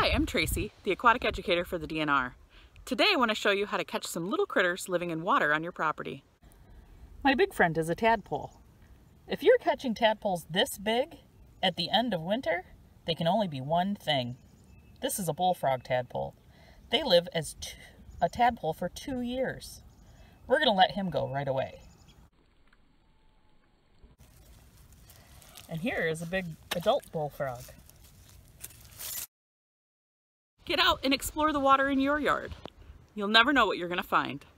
Hi, I'm Tracy, the aquatic educator for the DNR. Today I want to show you how to catch some little critters living in water on your property. My big friend is a tadpole. If you're catching tadpoles this big at the end of winter, they can only be one thing. This is a bullfrog tadpole. They live as a tadpole for 2 years. We're going to let him go right away. And here is a big adult bullfrog. Get out and explore the water in your yard. You'll never know what you're going to find.